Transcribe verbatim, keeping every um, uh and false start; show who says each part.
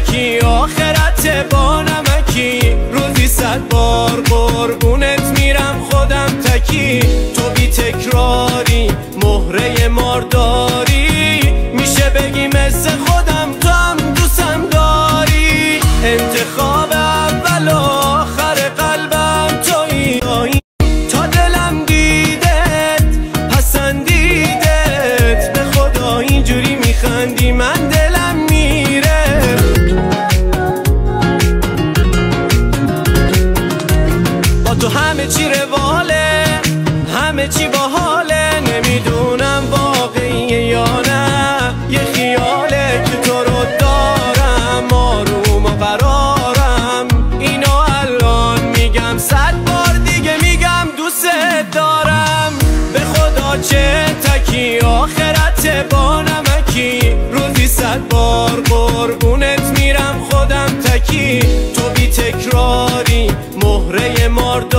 Speaker 1: تکی آخرت با نمکی، روزی صد بار قربونت میرم خودم تکی. تو بی تکراری مهره مارداری، میشه بگی مثل خودم تو هم دوستم داری. انتخاب اول و آخر قلبم تویی، تا دلم دیدت پسندیدت، به خدا اینجوری میخندی من دلم میره. با تو همه چی رواله، همه چی باحاله، نمیدونم واقعیه یا نه، یه خیاله که تو رو دارم آروم و قرارم. اینو الان میگم صد بار دیگه میگم دوست دارم. به خدا چه تکی آخرت با نمکی، روزی صد بار قربونت میرم خودم تکی. تو بی تکراری مهره مارد